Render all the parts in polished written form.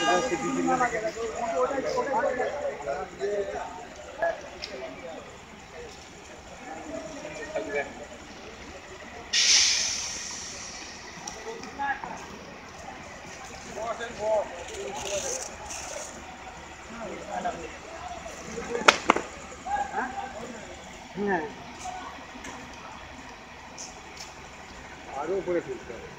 হ্যাঁ আরো উপরে তুলতে হবে।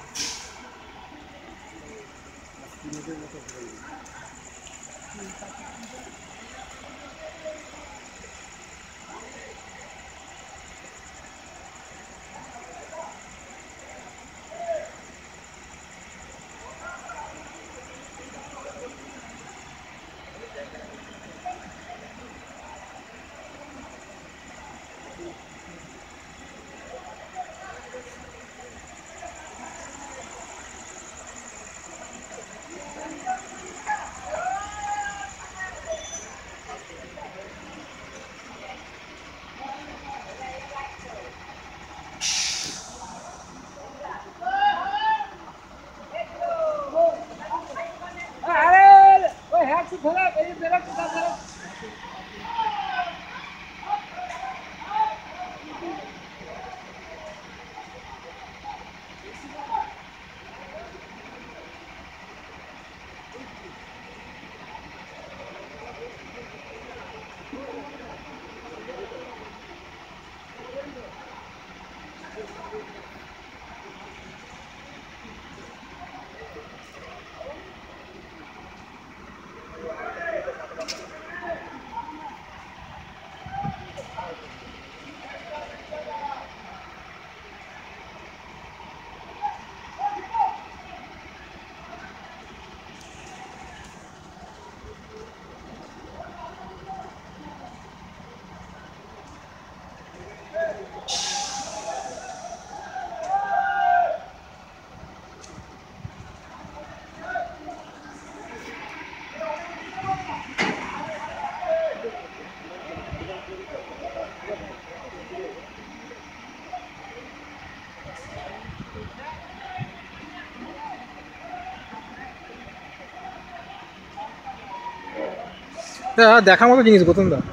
দেখার মতো জিনিস গৌতম দা,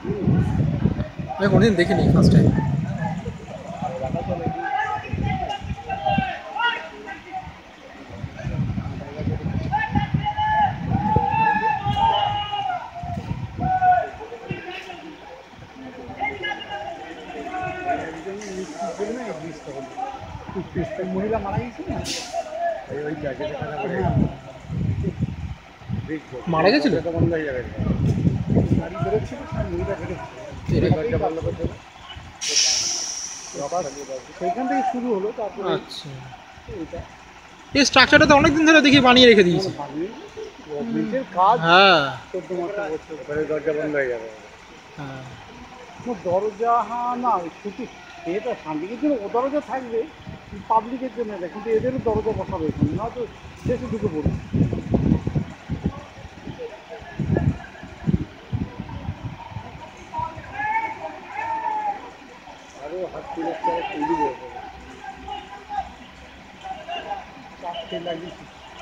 আমি কোনোদিন দেখিনি, ফার্স্ট টাইম। মহিলা মারা গেছে না, ওই জায়গাটা মারা গেছিল বন্ধ হয়ে যাবে, গাড়ি বেরোচ্ছিল সেইখান থেকে শুরু হলো। তারপরে আচ্ছা, এই স্ট্রাকচারটা তো অনেকদিন ধরে দেখি বানিয়ে রেখে দিয়েছে। কাজ হ্যাঁ 14 বছর দরজা বন্ধ হয়ে যাবে। হ্যাঁ দরজা না শুধু এটা শান্তির জন্য ও দরজা থাকবে, পাবলিকের জন্য এটা, কিন্তু এদেরও দরজা বসাবে এখানে, না তো শেষে ঢুকে পড়বে। আরও হাত তুলে তৈরি হয়ে যাবে, চারটে লাগিয়েছি।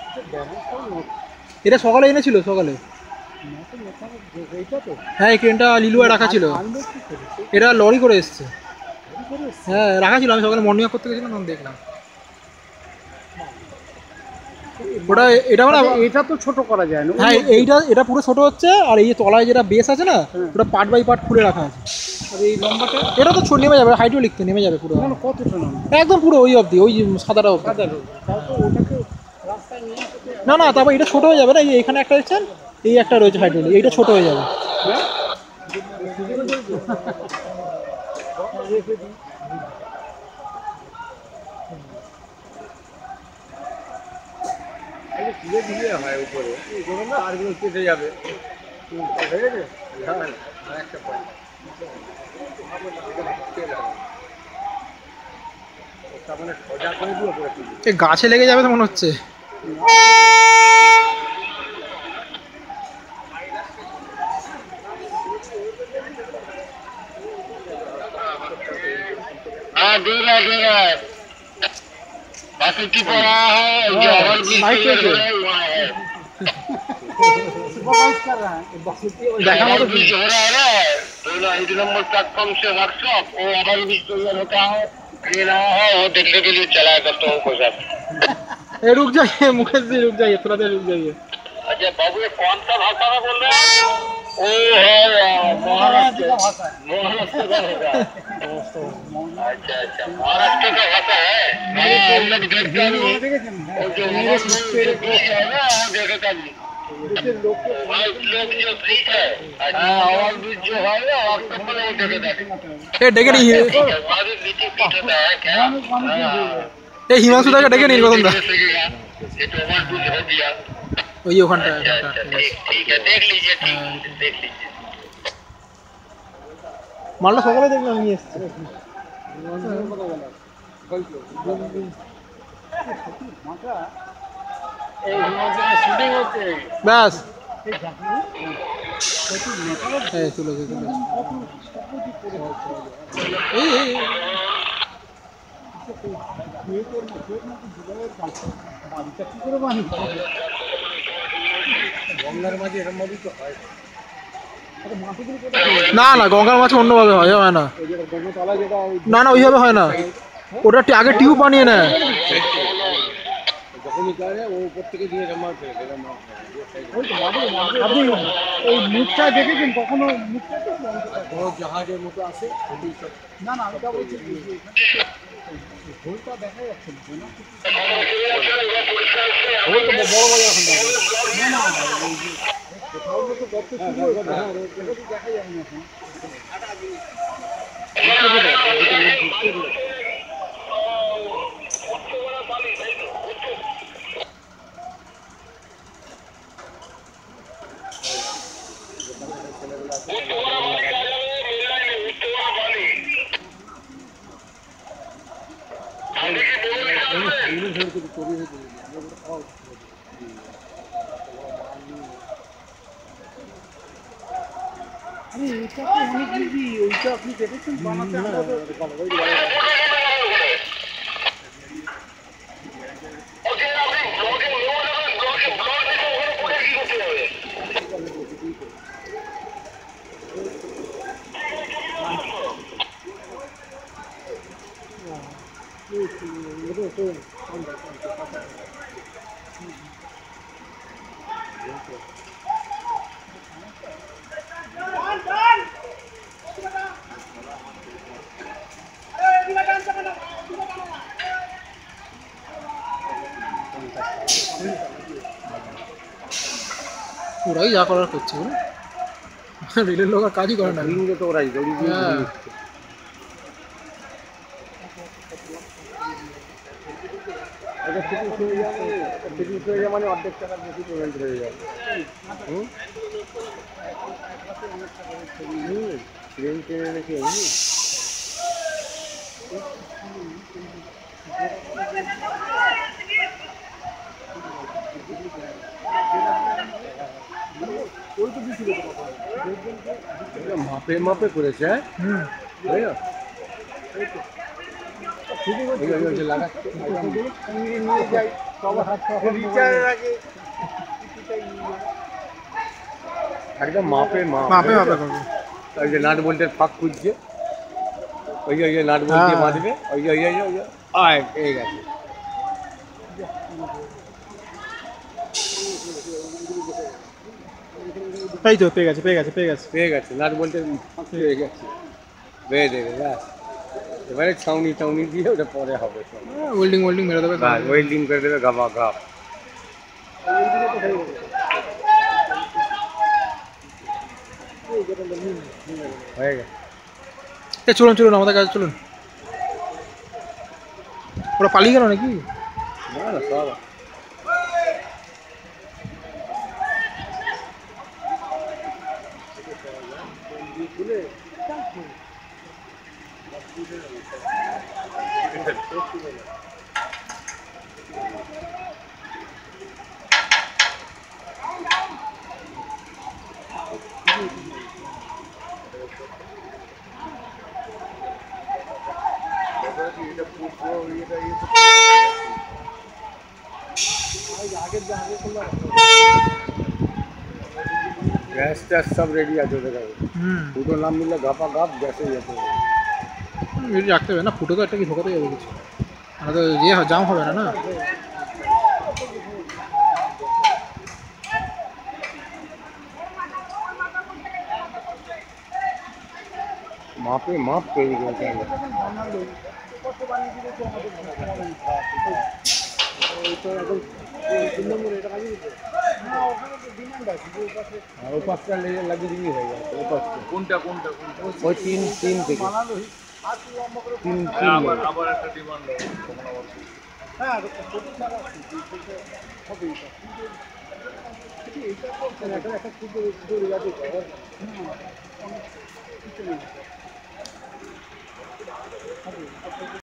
এটা সকালে এনেছিল, সকালে। এইটা তো হ্যাঁ এই ক্রেনটা লিলুয়া রাখা ছিল, এটা লরি করে এসছে। হ্যাঁ রাখা ছিল, আমি সকালে মর্নিং ওয়াক করতে গেছিলাম তখন দেখলাম ওটা। এটা মানে এটা তো ছোট করা যায় না। হ্যাঁ এটা পুরো ছোট হচ্ছে, আর এই তলায় যেটা বেস আছে না, ওটা পার্ট বাই পার্ট খুলে রাখা আছে। আর এই লম্বাটা এটা তো নেমে যাবে, হাইটও লিখতে নেমে যাবে পুরো, কতটা নাম একদম পুরো ওই অবধি, ওই সাদাটা অবধি। ওটাকে রাস্তায় নিয়ে না না, তারপর এটা ছোট হয়ে যাবে না, এই এখানে একটা দেখছেন, এই একটা রয়েছে হাইড্রোলিক, এইটা ছোট হয়ে যাবে। ধীরে ধীরে হয় উপরে, আরগুলো কেটে যাবে। গাছে লেগে যাবে তো মনে হচ্ছে। हाँ दे रहा है, बाकी की पड़ा है जो और भी वहाँ है। सुपरवाइज कर रहा है দেখা মতো ओवरब्रिज हो रहा है ना, तो 1 नंबर प्लेटफॉर्म से वर्कशॉप वो ओवरब्रिज तैयार होता है, ट्रेन आया है वो देखने के लिए चला करता हूँ को साथ। ए रुक जाइए मुकेश जी, रुक जाइए, थोड़ा देर रुक जाइए। अच्छा बाबू, ये कौन सा भाषा में बोल रहे हैं? वो है महाराष्ट्र का भाषा है। महाराष्ट्र का भाषा है। अच्छा अच्छा, महाराष्ट्र का भाषा है। हाँ, हम लोग देखते हैं। वो जो ब्रिज है ना, वो देखता भी। जो ब्रिज है, हाँ, ओवरब्रिज जो है ना, वास्तव में वो देखता भी। ए ডেকে নি, वहाँ भी मीटिंग फिट होता है क्या? हाँ। এই হিমাংশু দাকে ডেকে নিন গৌতম দা, ये तो ओवरब्रिज हो गया। ওই ওখানটা अच्छा अच्छा, ठीक ठीक है, देख लीजिए, ठीक है, देख लीजिए। মালটা সকালে দেখলাম নিয়ে এসছে। ব্যাস এই চলে গেছে, এই এই গঙ্গার মাঝে এরম ভাবেই তো হয়। না না, গঙ্গার মাছ অন্যভাবে হয়, হয় না, গঙ্গাতলা যেটা না না ওইভাবে হয় না, ওটা আগে টিউব বানিয়ে নেয়। যখনই করে ও উপর থেকে দিয়ে জমা করে আপনি এই মুখটা দেখেছেন কখনো? মুখটা তো বড় জাহাজের মতো আছে না না, ওটা বলছি ঢোলটা দেখা যাচ্ছে না, ঢোল তো বড় বড় এখন না না, কোথাও তো গর্ত শুরু হয়েছে, দেখা যায় না এখন। আরে এটা তো অনেক ইজি, ওইটা আপনি দেখেছেন বানাতে? ওরাই যা করার করছে, রেলের লোক আর কাজই করে না। তো ওরাই হ্যাঁ। মানে অর্ধেক টাকার বেশি পেমেন্ট হয়ে যাবে। ট্রেন ট্রেনে নাকি মাপে মাপে করেছে, তাই না? একদম মাপে মাপে মাপে করবে। ওই যে নাট বল্টের ফাঁক খুঁজছে, ওই যে নাট বল্ট দিয়ে বাঁধবে, ওই যে পেয়ে গেছে। তাই তো পেয়ে গেছে, পেয়ে গেছে, পেয়ে গেছে, পেয়ে গেছে, নাট বল্টের ফাঁক পেয়ে গেছে, বেয়ে দেবে ব্যাস। এবারে ছাউনি টাউনি দিয়ে ওটা পরে হবে, ওয়েল্ডিং ওয়েল্ডিং মেরে দেবে, ওয়েল্ডিং করে দেবে গাবা গাপ। হয়ে গেছে। চলুন চলুন আমাদের কাছে চলুন। ওরা পালিয়ে গেল নাকি? না না, সব গ্যাস ট্যাস সব রেডি আছে ওদের কাছে। হুম দুটো নাম মিললে গাপা গাপ গ্যাসে যেতে হবে। রেডি রাখতে হবে না, ফুটো তো একটা কি ঢোকাতে যাবে কিছু, আর তো জাম হবে না না। মাপে মাপ তৈরি করেছে আমরা। ওই পাশটা লাগিয়ে দিলেই হয়ে যাবে। ওই পাশটা কোনটা কোনটা কোনটা ওই তিন তিন থেকে তিন তিন আবার আবার একটা ডিমান্ড হ্যাঁ হবেই একটা খুব আছে।